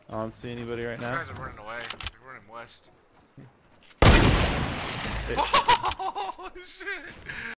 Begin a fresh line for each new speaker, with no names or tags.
I don't see anybody right
These
now.
guys are running away. They're running west.
It-
Oh shit!